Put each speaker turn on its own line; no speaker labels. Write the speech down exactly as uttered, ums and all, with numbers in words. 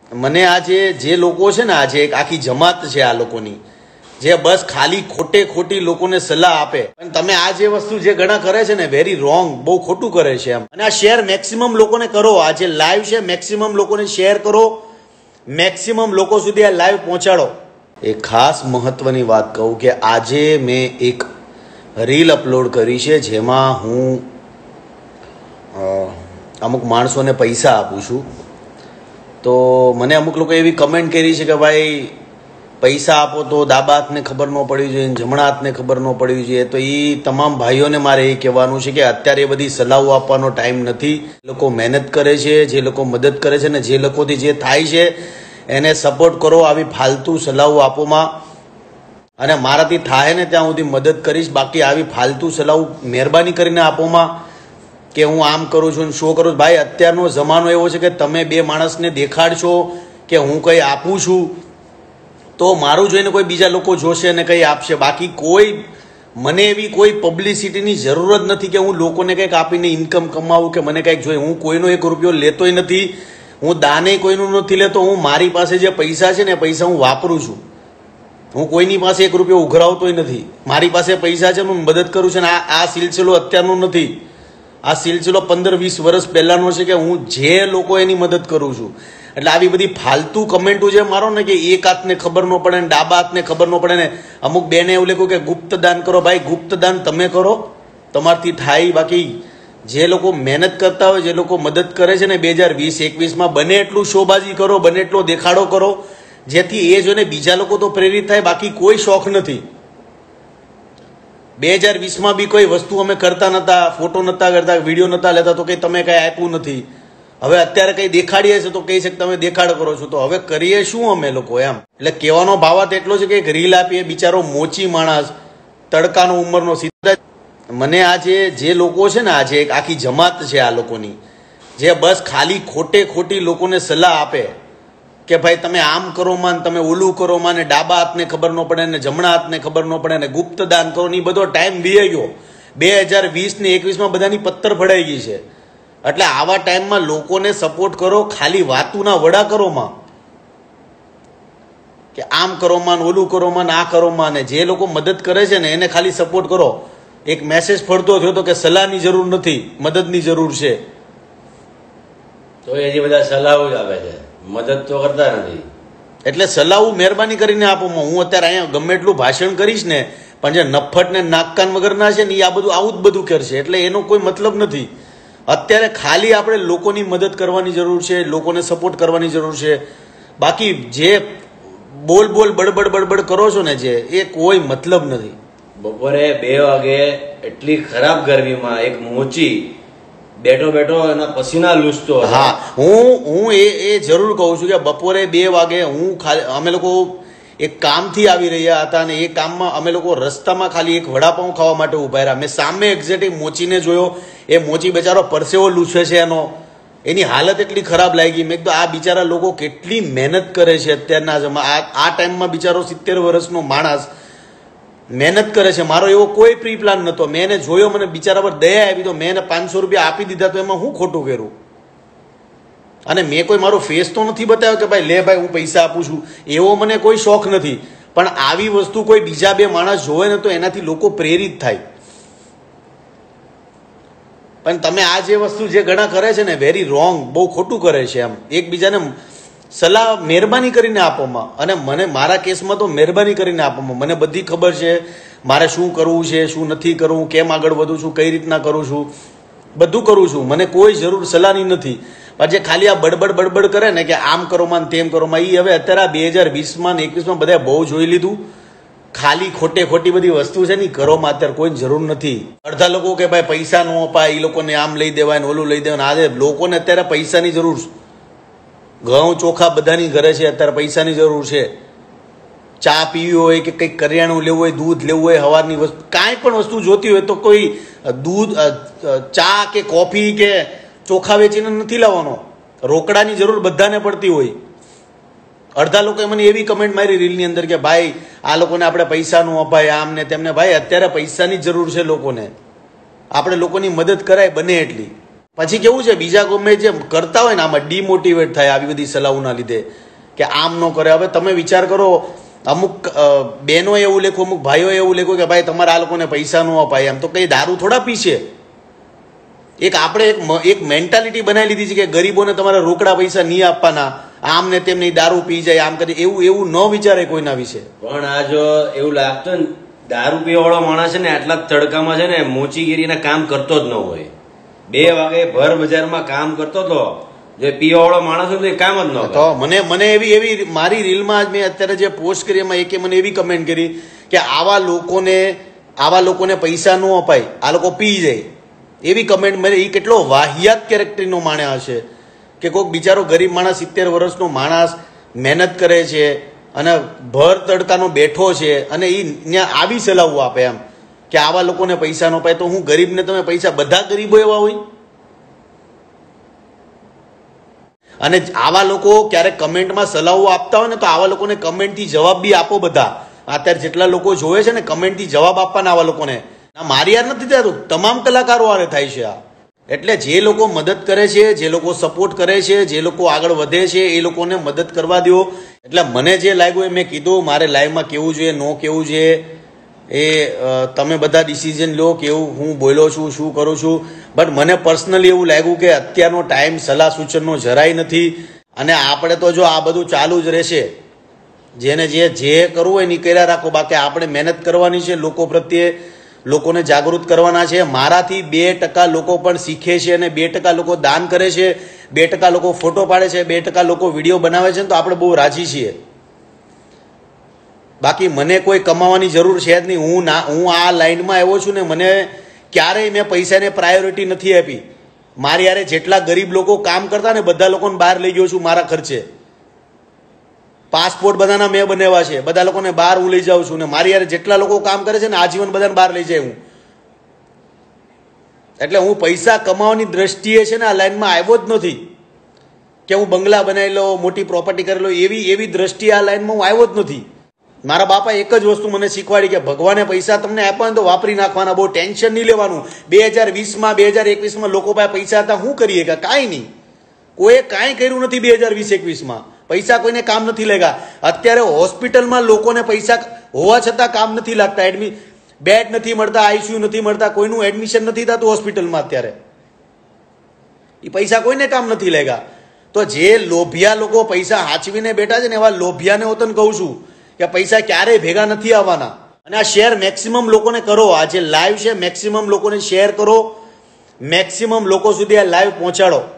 મને આજે જે લોકો છે ને, આજે એક આખી જમાત છે આ લોકોની, જે બસ ખાલી ખોટે ખોટી લોકોને સલાહ આપે. અને તમે આ જે વસ્તુ જે ઘણા કરે છે ને, વેરી રોંગ, બહુ ખોટું કરે છે એમ. અને આ શેર મેક્સિમમ લોકોને કરો. આ જે લાઈવ છે મેક્સિમમ લોકોને શેર કરો, મેક્સિમમ લોકો સુધી આ લાઈવ પહોંચાડો. એક ખાસ મહત્વની વાત કહું કે આજે મેં એક રીલ અપલોડ કરી છે જેમાં હું અમુક માણસોને પૈસા આપું છું. તો મને અમુક લોકો એવી કમેન્ટ કરી છે કે ભાઈ પૈસા આપો તો ડાબા હાથને ખબર ન પડવી જોઈએ, જમણા હાથને ખબર ન પડવી જોઈએ. તો એ તમામ ભાઈઓને મારે એ કહેવાનું છે કે અત્યારે એ બધી સલાહો આપવાનો ટાઈમ નથી. લોકો મહેનત કરે છે, જે લોકો મદદ કરે છે ને જે લોકોથી જે થાય છે એને સપોર્ટ કરો. આવી ફાલતુ સલાહો આપોમાં, અને મારાથી થાય ને ત્યાં સુધી મદદ કરીશ. બાકી આવી ફાલતુ સલાહ મહેરબાની કરીને આપોમાં કે હું આમ કરું છું, શો કરું છું. ભાઈ અત્યારનો જમાનો એવો છે કે તમે બે માણસને દેખાડશો કે હું કંઈ આપું છું તો મારું જોઈને કોઈ બીજા લોકો જોશે અને કંઈ આપશે. બાકી કોઈ મને એવી કોઈ પબ્લિસિટીની જરૂર જ નથી કે હું લોકોને કંઈક આપીને ઇન્કમ કમાવું કે મને કંઈક જોઈએ. હું કોઈનો એક રૂપિયો લેતોય નથી, હું દાને કોઈનું નથી લેતો. હું મારી પાસે જે પૈસા છે ને પૈસા હું વાપરું છું. હું કોઈની પાસે એક રૂપિયો ઉઘરાવતોય નથી. મારી પાસે પૈસા છે, હું મદદ કરું છું. આ આ સિલસિલો અત્યારનો નથી, આ સિલસિલો પંદર વીસ વર્ષ પહેલાનો છે કે હું જે લોકો એની મદદ કરું છું. એટલે આવી બધી ફાલતુ કમેન્ટો જે મારો ને કે એક હાથને ખબર ન પડે ને ડાબા હાથને ખબર ન પડે ને અમુક બેને એવું લખ્યું કે ગુપ્ત દાન કરો. ભાઈ ગુપ્ત દાન તમે કરો, તમારથી થાય. બાકી જે લોકો મહેનત કરતા હોય, જે લોકો મદદ કરે છે ને બે હજાર વીસ એકવીસમાં બને એટલું શોબાજી કરો, બને એટલો દેખાડો કરો, જેથી એ જોઈને બીજા લોકો તો પ્રેરિત થાય. બાકી કોઈ શોખ નથી. બે હજાર વીસમાં બી કોઈ વસ્તુ અમે કરતા નહોતા, ફોટો નહોતા કરતા, વિડીયો નહોતા લેતા, તો કંઈ તમે કંઈ આપ્યું નથી. હવે અત્યારે કંઈ દેખાડીએ છે તો કહી છે કે તમે દેખાડ કરો છો. તો હવે કરીએ શું અમે લોકો એમ. એટલે કહેવાનો ભાવાર્થ એટલો છે કે એક રીલ આપીએ, બિચારો મોચી માણસ, તડકાનો ઉંમરનો સીધા. મને આજે જે લોકો છે ને, આજે એક આખી જમાત છે આ લોકોની, જે બસ ખાલી ખોટે ખોટી લોકોને સલાહ આપે કે ભાઈ તમે આમ કરો માં, તમે ઓલું કરો માં, ને ડાબા હાથને ખબર ન પડે ને જમણા હાથને ખબર ન પડે ને ગુપ્ત દાન કરો. ને બધો ટાઈમ વી ગયો. બે હજાર વીસ ને એકવીસમાં બધાની પથ્થર ફડાઈ ગઈ છે. એટલે આવા ટાઈમમાં લોકોને સપોર્ટ કરો, ખાલી વાતુના વડા કરો માં કે આમ કરો માં, ઓલું કરો માં, આ કરો માં. ને જે લોકો મદદ કરે છે ને એને ખાલી સપોર્ટ કરો. એક મેસેજ ફરતો થયો તો કે સલાહની જરૂર નથી, મદદની જરૂર છે.
તો એ જે બધા સલાહો જ આપે છે, મદદ તો કરતા નથી.
એટલે સલાહ મહેરબાની કરીને આપો. હું અત્યારે અહીંયા ગમે એટલું ભાષણ કરીશ ને, પણ જે નફ્ફટ ને નાકકાન વગરના છે ને એ આ બધું આવું જ બધું કરશે. એટલે એનો કોઈ મતલબ નથી. અત્યારે ખાલી આપણે લોકોની મદદ કરવાની જરૂર છે, લોકોને સપોર્ટ કરવાની જરૂર છે. બાકી જે બોલ બોલ બડબડ બડબડ કરો છો ને જે, એ કોઈ મતલબ નથી.
બપોરે બે વાગે એટલી ખરાબ ગરમીમાં એક મોચી બેઠો બેઠો એના પસીના લૂસતો.
હા, હું હું એ એ જરૂર કહું છું કે બપોરે બે વાગે હું ખાલી અમે લોકો એક કામથી આવી રહ્યા હતા અને એ કામમાં અમે લોકો રસ્તામાં ખાલી એક વડાપાઉં ખાવા માટે ઉભા રહ્યા. મેં સામે એક્ઝેક્ટ એક મોચીને જોયો. એ મોચી બિચારો પરસેવો લૂછે છે એનો, એની હાલત એટલી ખરાબ લાગી. મેં કીધું આ બિચારા લોકો કેટલી મહેનત કરે છે અત્યારના જમા આ ટાઈમમાં. બિચારો સિત્તેર વર્ષનો માણસ મહેનત કરે છે. મારો એવો કોઈ પ્રી પ્લાન નહોતો. મેં એને જોયો, મને બિચારા પર દયા આવી તો મેં એને પાંચસો રૂપિયા આપી દીધા. તો એમાં હું ખોટું કર્યું? અને મેં કોઈ મારો ફેસ તો નથી બતાવ્યો કે ભાઈ લે ભાઈ હું પૈસા આપું છું. એવો મને કોઈ શોખ નથી. પણ આવી વસ્તુ કોઈ બીજા બે માણસ જોવે ને તો એનાથી લોકો પ્રેરિત થાય. પણ તમે આ જે વસ્તુ જે ઘણા કરે છે ને, વેરી રોંગ, બહુ ખોટું કરે છે એમ. એકબીજાને સલાહ મહેરબાની કરીને આપોમાં. અને મને મારા કેસમાં તો મહેરબાની કરીને આપોમાં. મને બધી ખબર છે મારે શું કરવું છે, શું નથી કરવું, કેમ આગળ વધું છું, કઈ રીતના કરું છું, બધું કરું છું. મને કોઈ જરૂર સલાહની નથી. પણ જે ખાલી આ બડબડ બડબડ કરે ને કે આમ કરો માં તેમ કરો માં, એ હવે અત્યારે આ બે હજાર વીસમાં ને એકવીસમાં બધા બહુ જોઈ લીધું. ખાલી ખોટે ખોટી બધી વસ્તુ છે ને ઘરોમાં અત્યારે કોઈની જરૂર નથી. અડધા લોકો કે ભાઈ પૈસા ન અપાય, એ લોકોને આમ લઈ દેવાય ને ઓલું લઈ દેવાય. આજે લોકોને અત્યારે પૈસાની જરૂર છે. ઘઉં ચોખા બધાની ઘરે છે, અત્યારે પૈસાની જરૂર છે. ચા પીવી હોય કે કંઈક કરિયાણું લેવું હોય, દૂધ લેવું હોય, સવારની વસ્તુ કાંઈ પણ વસ્તુ જોતી હોય તો કોઈ દૂધ, ચા કે કોફી કે ચોખા વેચીને નથી લાવવાનો. રોકડાની જરૂર બધાને પડતી હોય. અડધા લોકોએ મને એવી કમેન્ટ મારી રીલની અંદર કે ભાઈ આ લોકોને આપણે પૈસા ન અપાય, આમ ને તેમને. ભાઈ અત્યારે પૈસાની જરૂર છે લોકોને. આપણે લોકોની મદદ કરાય બને એટલી. પછી કેવું છે, બીજા ગમે જે કરતા હોય ને આમાં ડિમોટિવેટ થાય આવી બધી સલાહોના લીધે કે આમ ન કરે. હવે તમે વિચાર કરો, અમુક બહેનો એવું લેખો, અમુક ભાઈઓ એવું લેખો કે ભાઈ તમારે આ લોકોને પૈસા ન અપાય, એમ તો કઈ દારૂ થોડા પીશે. એક આપણે એક એક મેન્ટાલિટી બનાવી લીધી છે કે ગરીબોને તમારે રોકડા પૈસા નહીં આપવાના, આમ ને તેમ નહીં, દારૂ પી જાય આમ કરે, એવું એવું ન વિચારે કોઈના વિશે.
પણ આ જો એવું લાગતું ને દારૂ પીવા વાળો માણસ છે ને આટલા તડકામાં છે ને મોચીગીરીના કામ કરતો જ ન હોય. બે વાગે ભર બજારમાં કામ કરતો હતો, જે પીવા વાળો માણસ હતો એ કામ જ ન
તો મને મને એવી એવી મારી રીલમાં મેં અત્યારે જે પોસ્ટ કરી એમાં એકે મને એવી કમેન્ટ કરી કે આવા લોકોને આવા લોકોને પૈસા ન અપાય, આ લોકો પી જાય, એવી કમેન્ટ મને. એ કેટલો વાહિયાત કેરેક્ટરનો માણસ હશે કે કોઈક બિચારો ગરીબ માણસ, સિત્તેર વર્ષનો માણસ મહેનત કરે છે અને ભર તડકાનો બેઠો છે અને એ ત્યાં આવી સલાહો આપે એમ કે આવા લોકોને પૈસા ન અપાય. તો હું ગરીબને તમે પૈસા, બધા ગરીબો એવા હોય? અને આવા લોકો ક્યારેક કમેન્ટમાં સલાહો આપતા હોય ને તો આવા લોકોને કમેન્ટથી જવાબ બી આપો. બધા અત્યારે જેટલા લોકો જોવે છે ને કમેન્ટથી જવાબ આપવાના આવા લોકોને. મારી યાર નથી થતું, તમામ કલાકારો આરે થાય છે આ. એટલે જે લોકો મદદ કરે છે, જે લોકો સપોર્ટ કરે છે, જે લોકો આગળ વધે છે, એ લોકોને મદદ કરવા દો. એટલે મને જે લાગ્યું એ મેં કીધું, મારે લાઈવમાં કેવું જોઈએ, ન કેવું જોઈએ એ તમે બધા ડિસિઝન લો કે એવું હું બોલ્યો છું, શું કરું છું. બટ મને પર્સનલી એવું લાગ્યું કે અત્યારનો ટાઈમ સલાહ સૂચનનો જરાય નથી. અને આપણે તો જો આ બધું ચાલુ જ રહેશે, જેને જે જે કરવું હોય એ કર્યા રાખો. બાકી આપણે મહેનત કરવાની છે, લોકો પ્રત્યે લોકોને જાગૃત કરવાના છે. મારાથી બે ટકા લોકો પણ શીખે છે અને બે ટકા લોકો દાન કરે છે, બે ટકા લોકો ફોટો પાડે છે, બે ટકા લોકો વિડીયો બનાવે છે, તો આપણે બહુ રાજી છીએ. બાકી મને કોઈ કમાવાની જરૂર છે જ નહીં. હું ના હું આ લાઈનમાં આવ્યો છું ને મને ક્યારેય મેં પૈસાને પ્રાયોરિટી નથી આપી. મારી યારે જેટલા ગરીબ લોકો કામ કરતા ને બધા લોકોને બહાર લઈ ગયો છું મારા ખર્ચે. પાસપોર્ટ બધાના મેં બનાવ્યા છે, બધા લોકોને બહાર હું લઈ જાઉં છું ને મારી યારે જેટલા લોકો કામ કરે છે ને આજીવન બધાને બહાર લઈ જાય હું. એટલે હું પૈસા કમાવાની દ્રષ્ટિએ છે ને આ લાઈનમાં આવ્યો જ નથી કે હું બંગલા બનાવી લો, મોટી પ્રોપર્ટી કરી લો, એવી એવી દ્રષ્ટિએ આ લાઈનમાં હું આવ્યો જ નથી. મારા બાપા એક જ વસ્તુ મને શીખવાડી કે ભગવાને પૈસા તમને આપ્યા તો વાપરી નાખવાના, બહુ ટેન્શન નહીં લેવાનું. બે હજાર વીસમાં બે હજાર એકવીસમાં લોકો પાસે પૈસા હતા, શું કરીએ કે કાંઈ નહીં, કોઈએ કાંઈ કર્યું નથી. બે હજાર વીસ એકવીસમાં પૈસા કોઈને કામ નથી લાગ્યા. અત્યારે હોસ્પિટલમાં લોકોને પૈસા હોવા છતાં કામ નથી લાગતા. એડમિટ બેડ નથી મળતા, આઈસીયુ નથી મળતા, કોઈનું એડમિશન નથી થતું હોસ્પિટલમાં. અત્યારે એ પૈસા કોઈને કામ નથી લાગ્યા. તો જે લોભિયા લોકો પૈસા હાચવીને બેઠા છે ને એવા લોભિયાને હું તને કહું છું કે પૈસા ક્યારેય ભેગા નથી આવવાના. અને આ શેર મેક્સિમમ લોકોને કરો. આ જે લાઈવ છે મેક્સિમમ લોકોને શેર કરો, મેક્સિમમ લોકો સુધી આ લાઈવ પહોંચાડો.